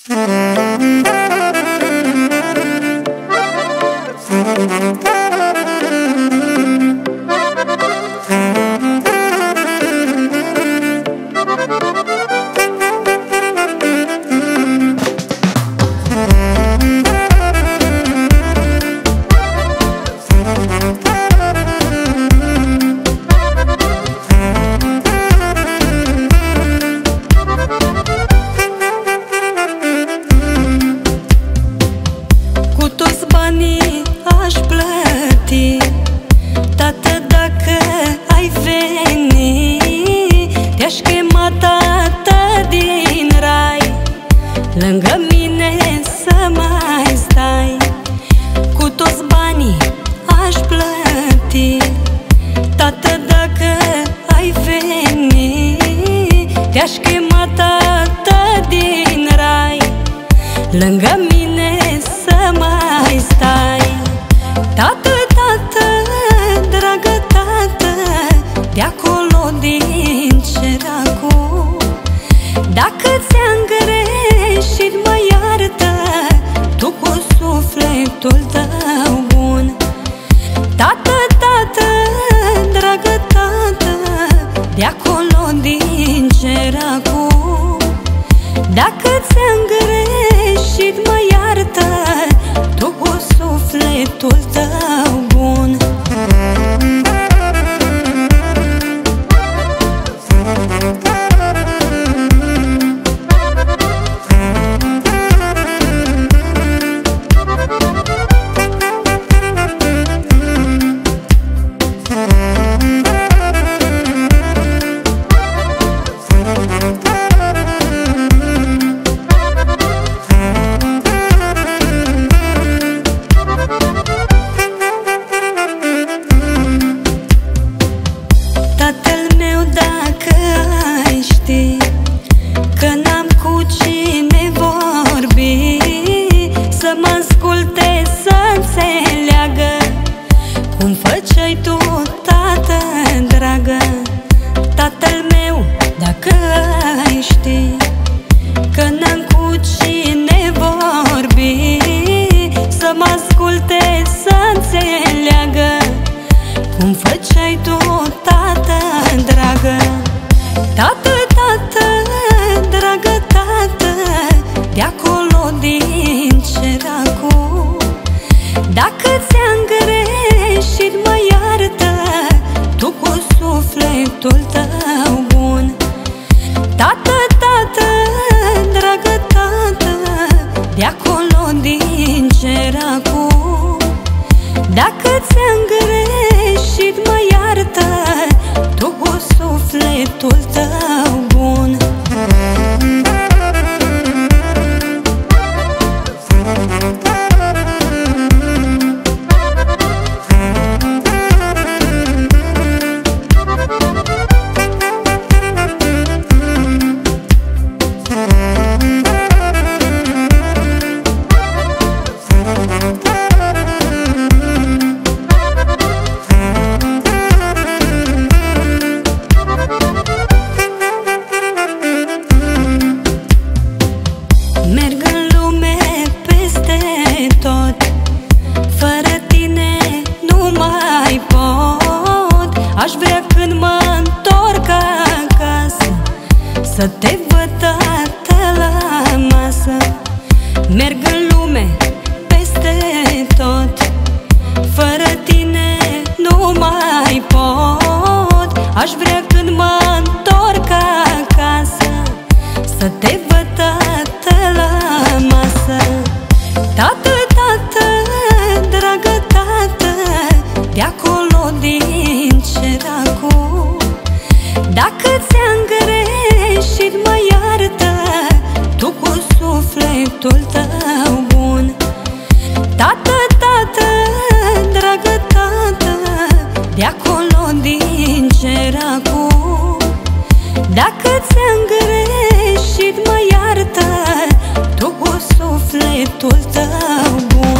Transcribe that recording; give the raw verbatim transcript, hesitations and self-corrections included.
Lângă mine să mai stai. Cu toți banii aș plăti. Tată, dacă ai veni, te-aș chema tată din rai. Lângă mine să mai stai. Tată, tată, dragă tată, de acolo din ceracul, dacă ți-am greșit, mă iartă tu cu sufletul tău bun. Tată, tată, dragă tată, de acolo din ceracul, dacă ți-am greșit, mă iartă tu cu sufletul tău bun. Tatăl meu, dacă ai ști că n-am cu cine vorbi, să mă asculte, să înțeleagă cum făceai tu, tată dragă. Tatăl meu, dacă ai ști că n-am cu cine vorbi, să mă asculte, să înțeleagă cum făceai tu, tată dragă. Tată, tată, dragă tată, de acolo din ceracul, dacă ți-am greșit, mă iartă tu cu sufletul tău bun. Tată, tată, dragă tată, de acolo din ceracul, dacă ți-am greșit, mă iartă tu cu sufletul tău bun. Merg în lume peste tot, fără tine nu mai pot. Aș vrea când mă întorc acasă să te văd, tată, la masă. Merg în lume peste tot, fără tine nu mai pot. Aș vrea când mă întorc acasă să te văd, tată, la masă. Tată, tată, dragă tată, de acolo din ceracul, dacă ți-am greșit, mă iartă tu cu sufletul tău bun. Tată, tată, dragă tată, de acolo din ceracul, dacă ți-am greșit, mă iartă tu cu sufletul tău bun.